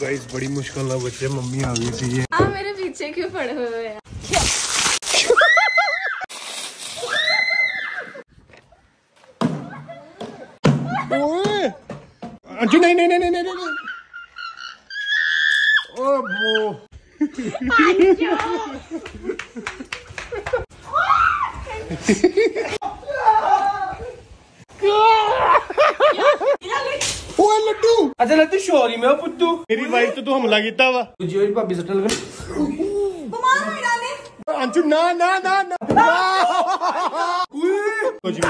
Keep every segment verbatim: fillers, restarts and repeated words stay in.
Guys बड़ी मुश्किल ना बच्चे, मम्मी आ गई थी। आप मेरे पीछे क्यों पड़े हुए हैं? अंजू नहीं नहीं नहीं नहीं नहीं नहीं। ओ वो ओ लड्डू। अच्छा लड्डू शोरी में पुत्तू मेरी वाइफ तो तू हमला कीता वा। जी भाभी सटल कर अंजू ना ना ना ना कुछ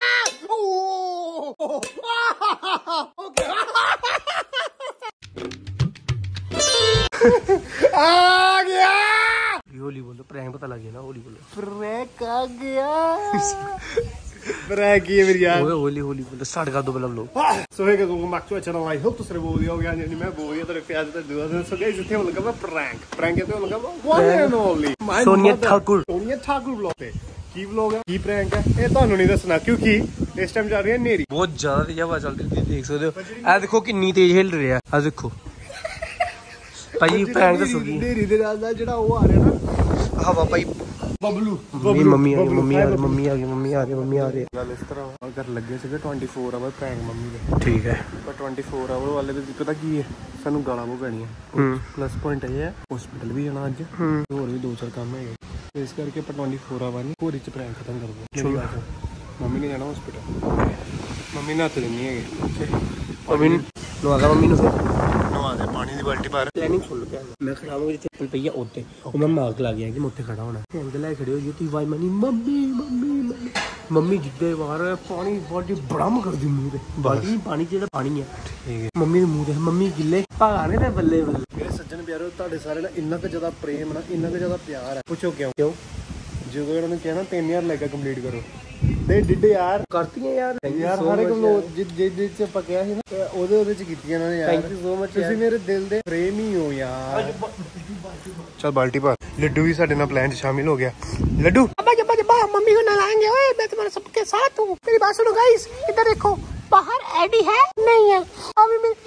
आ गया। होली बोलो, प्रैंक पता लग गया ना। होली बोलो, प्रैंक आ गया। प्रैंक ये मेरी यार। होली होली बोलो, स्टार्ट कर दो मतलब लोग। सो हे welcome back to our channel. I hope ਤੁਸੀਂ ਬਹੁਤ ਵਧੀਆ ਹੋ ਗਿਆ ਜੀ। ਮੈਂ ਬਹੁਤ ਵਧੀਆ, ਤੁਹਾਡੇ ਪਿਆਰ ਤੇ ਦੁਆ ਦੇ। ਸੋ ਗਾਇਸ ਇੱਥੇ ਹੋ ਲਗਾ ਪ੍ਰੈਂਕ ਪ੍ਰੈਂਕ ਇੱਥੇ ਹੋ ਲਗਾ one and only Sonia Thakur. Sonia Thakur vlog ਤੇ ਕੀ ਵਲੌਗ ਹੈ, ਕੀ ਪ੍ਰੈਂਕ ਹੈ, ਇਹ ਤੁਹਾਨੂੰ ਨਹੀਂ ਦੱਸਣਾ ਕਿਉਂਕਿ ਇਸ ਟਾਈਮ ਚੱਲ ਰਹੀ ਹੈ ਨੇਰੀ। ਬਹੁਤ ਜ਼ਿਆਦਾ ਤੇਜ਼ ਹਵਾ ਚੱਲ ਰਹੀ, ਤੁਸੀਂ ਦੇਖ ਸਕਦੇ ਹੋ। ਇਹ ਦੇਖੋ ਕਿੰਨੀ ਤੇਜ਼ ਹਿੱਲ ਰਿਹਾ। ਆ ਦੇਖੋ ਭਾਈ ਪ੍ਰੈਂਕ ਦੱਸੋਗੀ। ਨੇਰੀ ਦੇ ਨਾਲ ਦਾ ਜਿਹੜਾ ਉਹ ਆ ਰਿਹਾ ਨਾ ਹਵਾ ਭਾਈ ਬਬਲੂ। ਮੰਮੀ ਮੰਮੀ ਆ ਗਈ, ਮੰਮੀ ਆ ਗਈ, ਮੰਮੀ ਆ ਗਈ, ਮੰਮੀ ਆ ਰਹੀ, ਮੰਮੀ ਆ ਰਹੀ। ਗੱਲ ਇਸ ਤਰ੍ਹਾਂ ਅਗਰ ਲੱਗੇ ਸੀਗੇ twenty four hour prank mummy ਦੇ, ਠੀਕ ਹੈ। ਪਰ twenty four ਆਵਰ ਵਾਲੇ ਦੇ ਪਤਾ ਕੀ ਹੈ, ਸਾਨੂੰ ਗਾਲਾਂ ਬਹੁਤ ਪੈਣੀਆਂ। ਪਲੱਸ ਪੁਆਇੰਟ ਇਹ ਹੈ ਹਸਪੀਟਲ ਵੀ ਜਾਣਾ ਅੱਜ, ਹੋਰ ਵੀ ਦੋ ਚਾਰ ਕੰਮ ਹੈਗੇ, ਇਸ ਕਰਕੇ ਆਪਾਂ twenty four ਆਵਰ ਨਹੀਂ ਘੋੜੀ ਚ ਪ੍ਰੈਂਕ ਖਤਮ ਕਰਦੇ। ਮੰਮੀ ਨੇ ਜਾਣਾ ਹਸਪੀਟਲ, ਮੰਮੀ ਨੇ ਹੱਥ ਦੇਣੀ ਹੈਗੇ। ਮੰਮੀ ਨੂੰ ਨਵਾ ਮੰਮੀ ਨੂੰ ਨਵਾ ਦੇ ਪਾਣੀ ਦੀ ਬਾਲਟੀ ਭਰ। ਪਲੈਨਿੰਗ ਸੁਣ ਲਓ। ਮੈਂ ਖੜਾ ਹਾਂ ਜਿੱਥੇ ਚੱਪਲ ਪਈ ਆ ਉੱਤੇ, ਉਹ ਮੈਂ ਮਾਰਕ ਲਾ ਗਿਆ ਕਿ ਮੈਂ ਉੱਥੇ ਖੜਾ ਹੋਣਾ। ਅੰਦਰ ਲੈ ਖੜੇ ਹੋ ਜੀ ਤੁਸੀਂ ਆਵਾਜ਼ ਮਾਰੀ ਮੰਮੀ ਮੰਮੀ ਮੰਮੀ। ਮੰਮੀ ਜਿੱਦੇ ਵਾਰ ਪਾਣੀ ਬਾਲਟੀ ਬੜਮ ਕਰਦੀ ਮੂੰਹ ਤੇ, ਬਾਲਟੀ ਪਾਣੀ ਜਿਹੜਾ ਪਾਣੀ ਹੈ ਠੀਕ ਹੈ। ਮੰਮੀ ਦੇ ਮੂੰਹ ਤੇ ਮੰਮੀ ਗਿੱਲੇ ਭਾਣੇ ਤੇ ਬੱਲੇ ਬੱਲੇ। ਮੇਰੇ ਸੱਜਣ ਪਿਆਰੋ, ਤੁਹਾਡੇ ਸਾਰੇ ਨਾਲ ਇੰਨਾ ਕੁ ਜ਼ਿਆਦਾ ਪ੍ਰੇਮ ਨਾ, ਇੰਨਾ ਕੁ ਜ਼ਿਆਦਾ ਪਿਆਰ ਹੈ। ਪੁੱਛੋ ਕਿਉਂ? ਕਿਉਂ ਜਦੋਂ ਇਹਨਾਂ ਨੂੰ ਕਹਿਣਾ ਤਿੰਨ ਹਜ਼ਾਰ ਲੈ ਕੇ ਕੰਪਲੀਟ ਕਰੋ, ਦੇ ਡਿੱਡ ਯਾਰ ਕਰਤੀਆਂ ਯਾਰ। ਯਾਰ ਹਰ ਇੱਕ ਨੂੰ ਜਿੱਦ ਚ ਆਪਾਂ ਕਿਹਾ ਸੀ ਨਾ, ਉਹਦੇ ਉਹਦੇ ਚ ਕੀਤੀਆਂ ਇਹਨਾਂ ਨੇ ਯਾਰ। ਥੈਂਕ ਯੂ ਸੋ ਮਚ, ਤੁਸੀਂ ਮੇਰੇ ਦਿਲ ਦੇ ਪ੍ਰੇਮ ਹੀ ਹੋ ਯਾਰ। चल बाल्टी पर। लड्डू भी साडे ना प्लान शामिल हो गया। लड्डू अब्बा जब्बा जब्बा मम्मी को नहलाएंगे। ओए मैं तुम्हारे सबके साथ हूँ। मेरी बात सुनो गाइस, इधर देखो बाहर एडी है नहीं है अभी मैं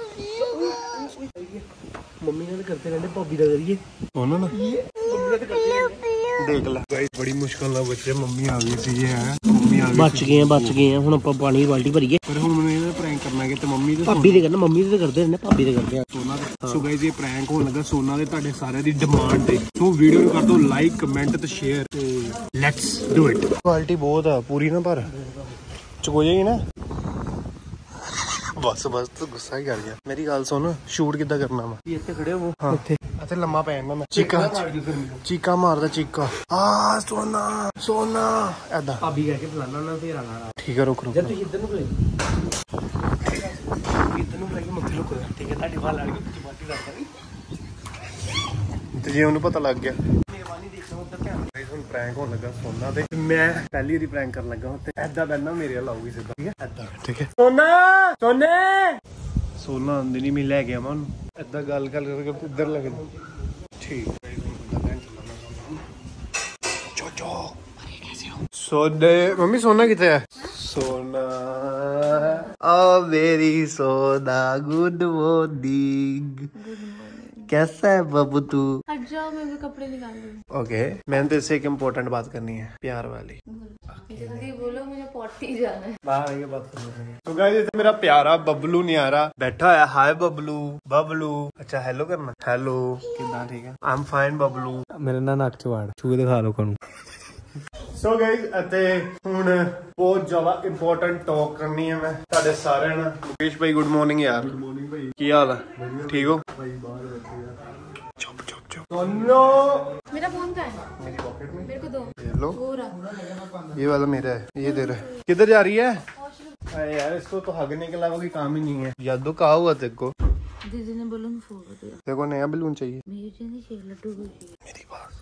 मम्मी ने करते रहने भाभी का करिए ना ना देख ला गाइस बड़ी मुश्किल ना बच्चे मम्मी आ गई थी। है मम्मी आ गई, बच गए हैं बच गए हैं। हुन ਆਪਾਂ ਪਾਣੀ ਦੀ ਬਾਲਟੀ ਭਰੀਏ। पर हुन मैंने ਇਹਦਾ ਪ੍ਰੈਂਕ ਕਰਨਾ ਕਿ ਤੇ ਮੰਮੀ ਦੇ ਭਾਬੀ ਦੇ ਕਰਨਾ, ਮੰਮੀ ਦੇ ਕਰਦੇ ਨੇ, ਭਾਬੀ ਦੇ ਕਰਦੇ ਆ ਸੋਨਾ ਦੇ। ਸੋ ਗਾਇਸ ਇਹ ਪ੍ਰੈਂਕ ਹੋਣ ਲੱਗਾ ਸੋਨਾ ਦੇ ਤੁਹਾਡੇ ਸਾਰਿਆਂ ਦੀ ਡਿਮਾਂਡ ਤੇ। ਸੋ ਵੀਡੀਓ ਨੂੰ ਕਰ ਦਿਓ ਲਾਈਕ ਕਮੈਂਟ ਤੇ ਸ਼ੇਅਰ ਤੇ ਲੈਟਸ ਡੂ ਇਟ। ਕੁਆਲਿਟੀ ਬਹੁਤ ਆ ਪੂਰੀ ਨਾ, ਪਰ ਚੁਕੋ ਜਾਏਗੀ ਨਾ। ਬਸ ਬਸ ਤੂੰ ਗੁੱਸਾ ਹੀ ਕਰ ਗਿਆ। ਮੇਰੀ ਗੱਲ ਸੁਣ, ਸ਼ੂਟ ਕਿੱਦਾਂ ਕਰਨਾ ਵਾ? ਇੱਥੇ ਖੜੇ ਹੋ ਹਾਂ ਇੱਥੇ ਇੱਥੇ ਲੰਮਾ ਪੈ ਜਾਂਦਾ ਮੈਂ। ਚੀਕਾ ਚੀਕਾ ਮਾਰਦਾ ਚੀਕਾ। ਆ ਸੋਨਾ ਸੋਨਾ ਐਦਾਂ ਭਾਬੀ ਕਹਿ ਕੇ ਬੁਲਾਣਾ ਨਾ, ਫੇਰ ਆਣਾ। ਠੀਕ ਹੈ ਰੁਕ ਰੁਕ। ਜਦ ਤੁਸੀਂ ਇੱਧਰ ਨੂੰ ਖੜੇ ਇੱਧਰ ਨੂੰ ਲੱਗੀ ਮੱਥੇ ਲੁਕ ਜਾ, ਠੀਕ ਹੈ। ਤੁਹਾਡੀ ਬਾਲ ਲੜ ਗਈ ਪਿੱਛੇ ਬਾਟੀ ਰੱਖਦਾ ਨਹੀਂ ਤੇ ਜੇ ਉਹਨੂੰ ਪਤਾ ਲੱਗ ਗਿਆ। ਹੁਣ ਪ੍ਰੈਂਕ ਹੋਣ ਲੱਗਾ ਸੋਨਾ ਤੇ, ਮੈਂ ਪਹਿਲੀ ਵਾਰੀ ਪ੍ਰੈਂਕ ਕਰਨ ਲੱਗਾ ਤੇ ਐਦਾਂ ਬੈਠਣਾ ਮੇਰੇ ਵੱਲ ਆਊਗੀ ਸਿੱਧਾ, ਠੀਕ ਹੈ ਐਦਾਂ, ਠੀਕ ਹੈ। ਸੋਨਾ ਸੋਨੇ ਸੋਨਾ ਆਂਦੀ ਨਹੀਂ, ਮੈਂ ਲੈ ਕੇ ਆਵਾਂ ਉਹਨੂੰ। ਐਦਾਂ ਗੱਲ ਕਰ ਕਰਕੇ ਇੱਧਰ ਲੱਗ ਜਾ, ਠੀਕ ਸੋਨੇ। ਮੰਮੀ ਸੋਨਾ ਕਿੱਥੇ ਹੈ? ਸੋਨਾ ਆ ਮੇਰੀ ਸੋਨਾ गुड मॉर्निंग, कैसा है बाबू तू? हट जाओ, मैं भी कपड़े निकाल लूँ। ओके मैंने तेरे से एक इम्पोर्टेंट बात करनी है, प्यार वाली। जल्दी बोलो, मुझे पॉटी जाना है। बाहर आके बात करनी है। तो गाइस मेरा प्यारा बबलू नहीं आ रहा, बैठा है। हाय बबलू बबलू। अच्छा हेलो करना, हेलो कितना, ठीक है। I am fine Bablu. ਮੇਰੇ ਨਾਲ ਨੱਕ ਚ ਵਾੜ ਚੂਹੇ ਦਿਖਾ ਲੋਕਾਂ ਨੂੰ। ਸੋ ਗਾਇਸ ਅਤੇ ਹੁਣ ਬਹੁਤ ਜ਼ਿਆਦਾ ਇੰਪੋਰਟੈਂਟ ਟਾਕ ਕਰਨੀ ਹੈ ਮੈਂ ਤੁਹਾਡੇ ਸਾਰਿਆਂ ਨਾਲ। ਮੁਕੇਸ਼ ਭਾਈ ਗੁੱਡ ਮਾਰਨਿੰਗ ਯਾਰ। ਗੁੱਡ ਮਾਰਨਿੰਗ ਭਾਈ, ਕੀ ਹਾਲ ਹੈ? ਠੀਕ ਹੋ ਭਾਈ? ਬਾਹਰ ਬੈਠੇ ਯਾਰ। ਚੁੱਪ ਚੁੱਪ ਚੁੱਪ। नो मेरा फोन कहाँ है? मेरी पॉकेट में। मेरे को दो। ये लो, वो रहा। ये वाला मेरा है, ये दे रहा है। किधर जा रही है? अरे यार इसको तो हगने के अलावा कोई काम ही नहीं है। यादो कहा हुआ तेरे को? दीदी ने बलून फोड़ दिया। तेरे को नया बलून चाहिए? मेरे नहीं चाहिए, लड्डू को चाहिए। मेरी बात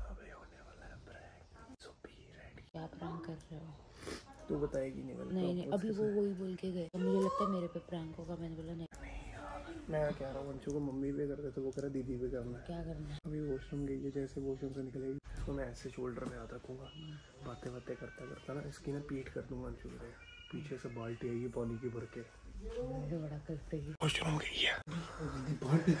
क्या प्रैंक कर रहे हो? तू बताएगी नहीं? नहीं नहीं, अभी वो वही बोल के गए, मुझे लगता है मेरे पे प्रैंक होगा। मैंने बोला नहीं। मैं कह रहा हूँ अंशु को मम्मी पे करते तो वो कह रहा दीदी पे करना है। क्या करना है? अभी वॉशरूम गई है, जैसे वॉशरूम से निकलेगी उसको मैं ऐसे शोल्डर पे हाथ रखूंगा, बातें बातें करता करता ना इसकी ना पीठ कर दूंगा अंशु के। पीछे से बाल्टी आएगी पानी की भर के, बड़ा करते ही खुश हो गई है पानी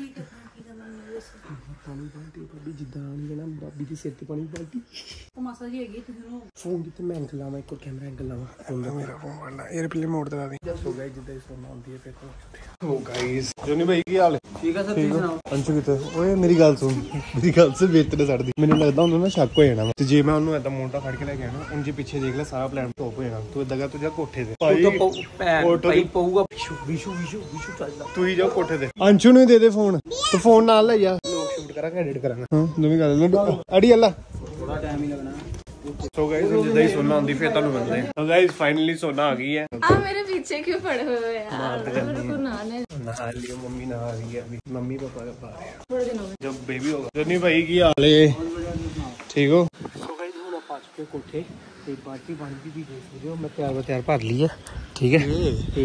बाल्टी भाभी जिद्दां आनी ना भाभी दी सिर ते पानी बाल्टी मासा जी हैगी तुसीं फोन किते मैं एंगल लावां एक और कैमरा एंगल लावां फोन दा मेरा फोन वाला एयरप्लेन मोड दे दी सो गाइस जिद्दां ही सोना आंदी है फिर तो ओ गाइस जोनी भाई की हाल है ठीक है सर तुसीं सुनाओ अंशु किते ओए मेरी गल सुन मेरी गल से वेट ते सड़दी मैनू लगदा हुंदा ना शक हो जाना ते जे मैं ओनू ऐदा मोटा फड़ के लेके आना उन जे पीछे देख ले सारा प्लान टॉप हो जाना तू इदा कर तू जा कोठे ते तो भाई पऊगा विशु विशु विशु विशु चलदा तू ही जाओ कोठे ते अंशु नु दे दे फोन तू फोन नाल ले जा लोग शूट करा एडिट करांगा हां नवी गल अड़ी अल्ला थोड़ा टाइम ही लगना सो गाइस जिद्दां ही सोना आंदी फिर तानू मिलदे हैं तो गाइस फाइनली सोना आ गई है आ मेरे पीछे क्यों पड़े हुए हो यार मेरे को नहाने नहा लियो मम्मी नहा रही है अभी मम्मी पापा का पा रहे हैं थोड़े दिन हो गए जब बेबी होगा जोनी भाई की हाल है ठीक हो सो गाइस हुन आप आ चुके कोठे ते पार्टी बन भी भी देख लो मैं तैयार तैयार भर ली है ठीक है ते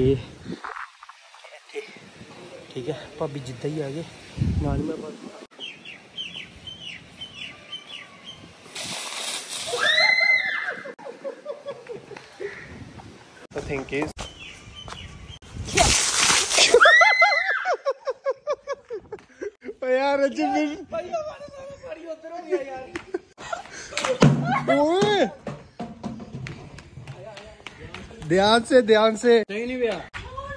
ठीक है भाभी जिद्दां ही आ गए नाल मैं The thing is यार अच्छा फिर भाई हमारे सारे पानी उधर हो गया यार ओए ध्यान से ध्यान से नहीं नहीं भैया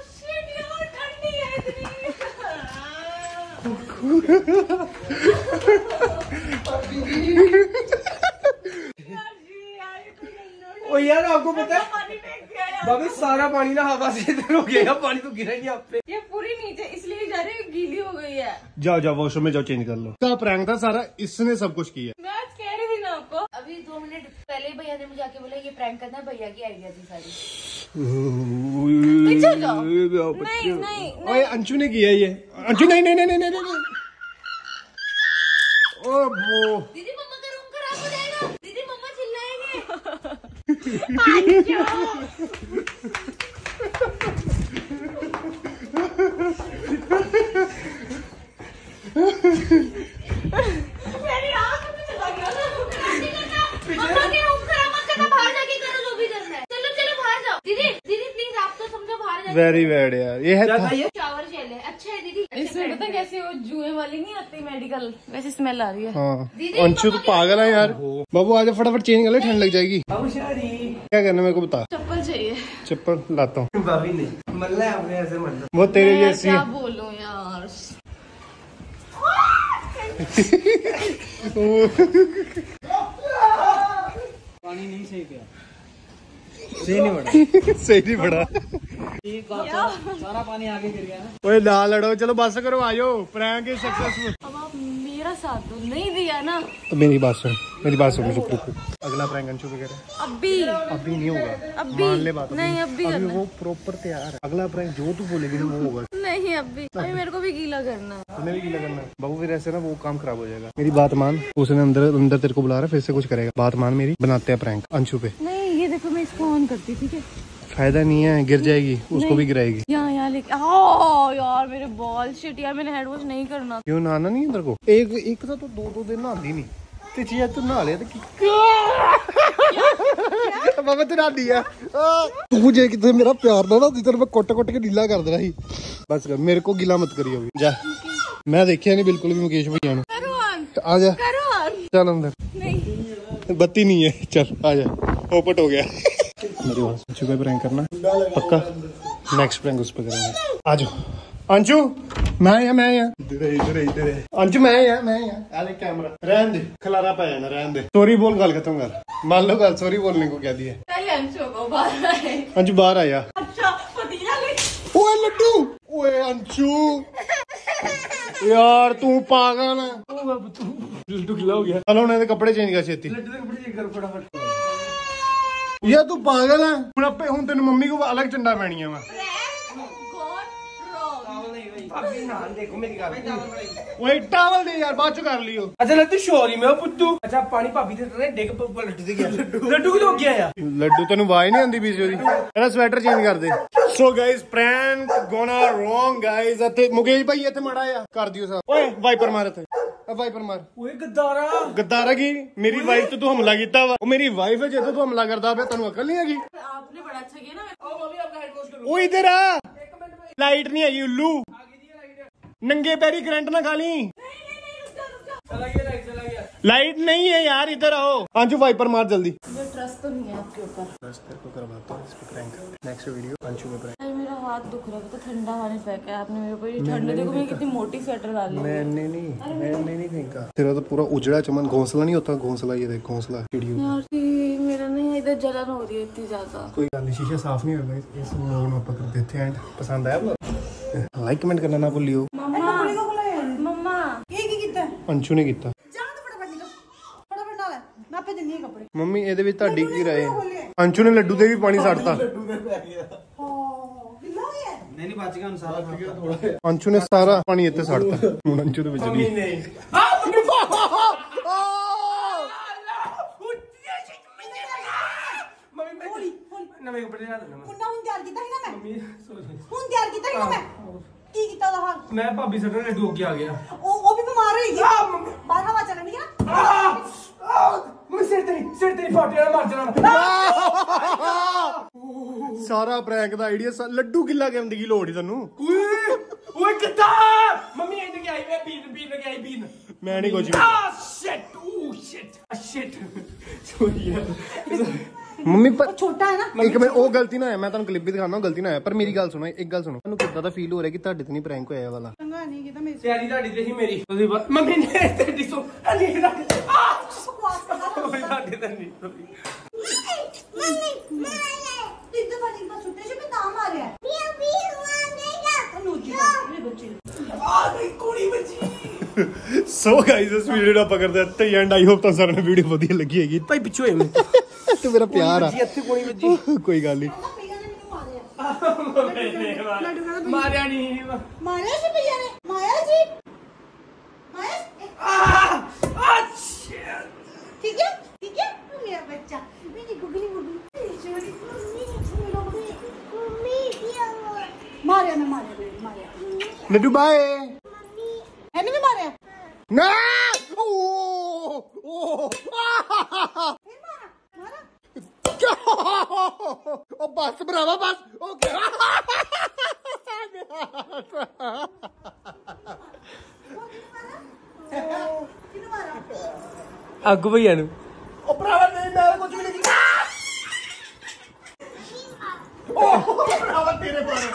ओ यार आपको पता है भाभी सारा पानी ना हवा से इधर हो गया पानी तो गिरा नहीं आप पे ये पूरी नीचे इसलिए जा रही गीली हो गई है जाओ जाओ वॉशरूम में जाओ चेंज कर लो क्या प्रैंक था सारा इसने सब कुछ किया मैं आज कह रही थी ना आपको अभी दो मिनट पहले भैया ने मुझे आके बोला ये प्रैंक करना भैया की आइडिया थी सारी पीछे जाओ नहीं नहीं ओए अंशु ने किया ये अंशु नहीं नहीं नहीं नहीं नहीं नहीं ओ वो दीदी मम्मा का रूम खराब हो जाएगा दीदी मम्मा चिल्लाएंगे मेरी आंख में चला गया मम्मा के रूम खराब मत करना बाहर जाके करो जो भी करना है चलो चलो बाहर जाओ दीदी दीदी प्लीज आप तो समझो बाहर जाके वेरी बैड यार ये है शावर जेल है अच्छा है दीदी इसमें पता कैसे वो जुए वाली नहीं आती मेडिकल वैसे स्मेल आ रही है हाँ अंशु तो पागल है यार बाबू आजा फटाफट चेंज कर ले ठंड लग जाएगी क्या करना मेरे को बता चप्पल चाहिए चप्पल लाता हूँ भाभी नहीं मल्ला है आपने ऐसे मल्ला वो तेरे मैं जैसी क्या बोलूं यार पानी नहीं सही किया सही नहीं पड़ा सही नहीं पड़ा सारा पानी आगे गिर गया ना ओए ना लड़ो चलो बस करो आयो प्रैंक इज सक्सेसफुल अब आप मेरा साथ तो नहीं दिया ना तो मेरी बात सुन मेरी बात सुन रुक रुक अगला प्रैंक अंशु वगैरह अभी अभी नहीं होगा अभी मान ले बात नहीं अभी अभी करना वो प्रॉपर तैयार है अगला प्रैंक जो तू बोलेगी ना वो होगा नहीं अभी अभी मेरे को भी गीला करना है तुम्हें भी गीला करना है बाबू फिर ऐसे ना वो काम खराब हो जाएगा मेरी बात मान उसने अंदर अंदर तेरे को बुला रहा है फिर से कुछ करेगा बात मान मेरी बनाते हैं प्रैंक अंशु पे नहीं ये देखो मैं इसको ऑन करती ठीक है फायदा नहीं है गिर जाएगी उसको भी गिराएगी यहाँ यहाँ लेके आओ यार मेरे बॉल शिट यार मैंने हेड वॉश नहीं करना क्यों नहाना नहीं अंदर को एक एक था तो दो दो दिन नहाती नहीं ते चीज तू नहा ले तो बाबा तू नहा दिया तू जे कितने मेरा प्यार ना ना इधर मैं कोट कोट के ढीला कर देना ही बस कर मेरे को गिला मत करियो अभी जा मैं देखिया नहीं बिल्कुल भी मुकेश भैया ने आ जा चल अंदर नहीं बत्ती नहीं है चल आ जा पोपट हो गया मेरी बात अंशु पे प्रैंक करना पक्का नेक्स्ट प्रैंक उस पे करेंगे आ जाओ अंशु मैं या मैं या इधर इधर इधर अंशु मैं या मैं या आले कैमरा रहन दे खलारा पे जाना रहन दे सॉरी बोल गल खत्म कर मान लो गल सॉरी बोलने को क्या दिया पहले अंशु को बाहर आए अंशु बाहर आया अच्छा पतीला ले ओए लड्डू ओए अंशु यार तू पागल है लड्डू गिला हो गया चलो उन्हें कपड़े चेंज कर छेती लड्डू के कपड़े चेंज कर फटाफट यार तू पागल है हूं आपे हूं तेन मम्मी को अलग चंडा पैनी है मैं भाभी ना देखो मेरी गल ओए टावल दे यार बाद च कर लियो अच्छा लड्डू शोरी में पुत्तू अच्छा पानी भाभी दे रहे डिग पर लड्डू दे गया लड्डू की हो गया यार लड्डू तेन आवाज नहीं आंदी बीच ओदी तेरा स्वेटर चेंज कर दे so guys prank gonna wrong guys इथे मुकेश भाई इथे मड़ा आ कर दियो साहब ओए वाइपर मार इथे ਵਾਈਪਰ ਮਾਰ ਓਏ ਗਦਾਰਾ ਗੱਦਾਰਾ ਕੀ ਮੇਰੀ ਵਾਈਫ ਤੇ ਤੂੰ ਹਮਲਾ ਕੀਤਾ ਵਾ ਉਹ ਮੇਰੀ ਵਾਈਫ ਹੈ ਜਦੋਂ ਤੂੰ ਹਮਲਾ ਕਰਦਾ ਪਿਆ ਤੈਨੂੰ ਅਕਲ ਨਹੀਂ ਹੈਗੀ आपने बड़ा अच्छा किया ना ਓ ਮੰਮੀ ਆਪਣਾ ਹੈਡ ਵਾਸ਼ ਕਰੋ ਉਹ ਇਧਰ ਆ ਲਾਈਟ ਨਹੀਂ ਹੈਗੀ ਉੱਲੂ ਨੰਗੇ ਪੈਰੀ ਕਰੰਟ ਨਾ ਖਾ ਲਈ चला गया लाइट चला गया लाइट नहीं है यार इधर आओ अंशु वाइपर मार जल्दी मुझे ट्रस्ट तो नहीं है आपके ऊपर बस तेरे को करवाता हूँ इस पे प्रैंक नेक्स्ट वीडियो अंशु में प्रैंक अरे मेरा हाथ दुख रहा है तो ठंडा पानी फेंका है आपने मेरे को ये ठंड देखो मैं कितनी मोटी स्वेटर डाली है मैंने नहीं मैंने नहीं फेंका तेरा तो पूरा उजड़ा चमन घोंसला नहीं होता घोंसला ये देख घोंसला चिड़ियों यार कि मेरा नहीं इधर जलन हो रही है इतनी ज्यादा कोई गल नहीं शीशा साफ नहीं होगा इस व्लॉग में अपन कर देते हैं एंड पसंद आया व्लॉग लाइक कमेंट करना ना भूलियो मम्मा मम्मा अंशु ने किया ਮੰਮੀ ਇਹਦੇ ਵਿੱਚ ਤੁਹਾਡੀ ਕੀ ਰਾਏ ਅੰਸ਼ੂ ਨੇ ਲੱਡੂ ਤੇ ਵੀ ਪਾਣੀ ਛੱਡਤਾ नहीं नहीं बच गया सारा ਅੰਸ਼ੂ ਨੇ ਸਾਰਾ ਪਾਣੀ ਇੱਥੇ ਛੱਡਤਾ ਹੁਣ ਅੰਸ਼ੂ ਦੇ ਵਿੱਚ मम्मी ਨਹੀਂ नहीं ਨਵੇਂ ਕੱਪੜੇ ਲਾ ਦੇਣਾ ਮੁੰਡਾ ਹੁਣ ਤਿਆਰ ਕੀਤਾ ਸੀ ਨਾ ਮੈਂ ਮੰਮੀ ਸੋਰੀ ਹੁਣ ਤਿਆਰ ਕੀਤਾ ਸੀ ਨਾ ਮੈਂ ਕੀ ਕੀਤਾ ਉਹਦਾ ਹਾਲ ਮੈਂ ਭਾਬੀ ਸੱਟਣ ਲੱਡੂ ਅੱਗੇ ਆ ਗਿਆ ਉਹ ਉਹ ਵੀ ਬਿਮਾਰ ਹੋਈ ਸੀ ਆ ਮੰਮੀ ਬਾਹਰ ਹਵਾ ਚੱਲਣੀ ਹੈ ਨਾ ਆ ਆ ਮੈਂ ਸਿਰ ਤੇ ਨਹੀਂ ਸਿਰ ਤੇ ਨਹੀਂ ਫਾਟਿਆ ਨਾ ਮਰ ਜਾਣਾ ਸਾਰਾ ਪ੍ਰੈਂਕ ਦਾ ਆਈਡੀਆ ਲੱਡੂ ਕਿੱਲਾ ਕਰਨ ਦੀ ਲੋੜ ਹੀ ਤੈਨੂੰ ਓਏ ਓਏ ਕਿੱਦਾਂ ਮੰਮੀ ਇੱਥੇ ਕੀ ਆਈ ਵੇ ਬੀਨ ਬੀਨ ਕੀ ਆਈ ਬੀਨ ਮੈਂ ਨਹੀਂ ਕੁਝ ਆ shit oh shit ah shit sorry ਯਾਰ ਮੰਮੀ ਪਰ ਛੋਟਾ ਹੈ ਨਾ ਇੱਕ ਮਿੰਟ ਉਹ ਗਲਤੀ ਨਾ ਹੋਇਆ ਮੈਂ ਤੁਹਾਨੂੰ ਕਲਿੱਪ ਵੀ ਦਿਖਾਣਾ ਗਲਤੀ ਨਾ ਹੋਇਆ ਪਰ ਮੇਰੀ ਗੱਲ ਸੁਣੋ ਇੱਕ ਗੱਲ ਸੁਣੋ ਤੁਹਾਨੂੰ ਕਿੱਦਾਂ ਦਾ ਫੀਲ ਹੋ ਰਿਹਾ ਕਿ ਤੁਹਾਡੇ ਤੇ ਨਹੀਂ ਪ੍ਰੈਂਕ ਹੋਇਆ ਵਾਲਾ ਚੰਗਾ ਨਹੀਂ ਕੀਤਾ ਮੇਰੇ ਤਿਆਰੀ ਤੁਹਾਡੀ ਤੇ ਹੀ ਮੇਰੀ ਉਹਦੀ ਬਾਅਦ ਮੰਮੀ ਨੇ ਤੇਰੀ ਸੋ ਅਲੀ ਨਾ ਆ ਬਕਵਾਸ ਕਰਦਾ ਓਏ ਤੁਹਾਡੇ ਤੇ ਨਹੀਂ ਮੰਮੀ ਮਾਰੇ ਤਿੱਦ ਬਣੀ ਬਸ ਛੁੱਟੇ ਸੀ ਮੈਂ ਤਾਂ ਮਾਰਿਆ ਪੀਓ ਪੀਓ ਮਾਰੇਗਾ ਤੂੰ ਜੀ ਮੇਰੇ ਬੱਚੇ ਆ ਗਈ ਕੁੜੀ ਬੱਚੀ ਸੋ ਗਾਇਸ ਇਸ ਵੀਡੀਓ ਦਾ ਆਪਾਂ ਕਰਦੇ ਹਾਂ ਐਂਡ ਆਈ ਹੋਪ ਤੁਹਾਨੂੰ ਸਾਰਿਆਂ ਨੂੰ ਵੀਡੀਓ ਵਧੀਆ ਲੱਗੀ ਹੈਗੀ ਭਾਈ ਪਿੱਛੇ ਹੋਏ ਮੈਂ ਤੂੰ ਮੇਰਾ ਪਿਆਰ ਆ ਜੀ ਇੱਥੇ ਕੋਈ ਵੱਜੀ ਕੋਈ ਗੱਲ ਨਹੀਂ ਪਈਆ ਨੇ ਮੈਨੂੰ ਮਾਰਿਆ ਮਾਰਿਆ ਨਹੀਂ ਮਾਰਿਆ ਸੀ ਪਈਆ ਨੇ ਮਾਰਿਆ ਸੀ ਮਾਰਿਆ ਆ ਅੱਛਾ ਠੀਕ ਹੈ ਠੀਕ ਹੈ ਮੇਰਾ ਬੱਚਾ ਮੇਰੀ ਗੁਗਲੀ ਗੁਗਲੀ ਛੋਟੀ ਮੰਮੀ ਮੰਮੀ ਕੀ ਮਾਰਿਆ ਨਾ ਮਾਰਿਆ ਮਾਰਿਆ ਲੱਡੂ ਬਾਏ ਇਹਨੇ ਵੀ ਮਾਰਿਆ ਨਾ ਓ ਓ ਇਹ ਮਾਰਾ ਮਾਰਾ ਉਹ ਬਸ ਭਰਾਵਾ ਬਸ ਉਹ ਕਿਹਨੂੰ ਮਾਰਾ ਅੱਗ ਭਈਆ ਨੂੰ ਉਹ ਭਰਾਵਾ ਨਹੀਂ ਮੈਂ ਕੁਝ ਵੀ ਨਹੀਂ ਕੀਤਾ ਉਹ ਭਰਾਵਾ ਤੇਰੇ ਪਰ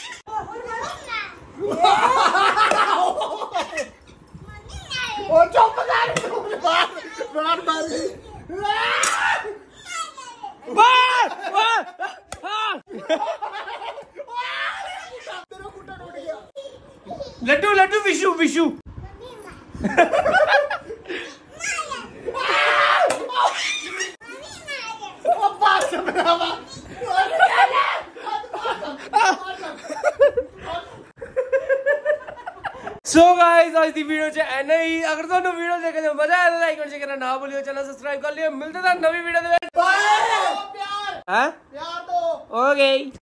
ਉਹ ਚੁੱਪ ਕਰ ਤੂੰ ਬਾਹਰ ਬਾਹਰ ਮਾਰੀ ਵਾਹ ਵਾਹ ਹਾਂ ਤੇਰਾ ਕੁੱਟਾ ਟੁੱਟ ਗਿਆ ਲੱਡੂ ਲੱਡੂ ਵਿਸ਼ੂ ਵਿਸ਼ੂ ਉਹ ਬਸ ਭਰਾਵਾ ਸੋ ਗਾਇਸ ਅੱਜ ਦੀ ਵੀਡੀਓ ਚ ਐਨਾ ਹੀ ਅਗਰ ਤੁਹਾਨੂੰ ਵੀਡੀਓ ਦੇਖਣ ਦਾ ਮਜ਼ਾ ਆਇਆ ਤਾਂ ਲਾਈਕ ਕਮੈਂਟ ਕਰਨਾ ਨਾ ਭੁੱਲਿਓ ਚੈਨਲ ਸਬਸਕ੍ਰਾਈਬ ਕਰ ਲਿਓ ਮਿਲਦੇ ਤਾਂ ਨਵੀਂ ਵੀਡੀਓ ਦੇ ਵਿੱਚ ਬਾਏ ਪਿਆਰ ਹੈ ਪਿਆਰ ਦੋ ਓਕੇ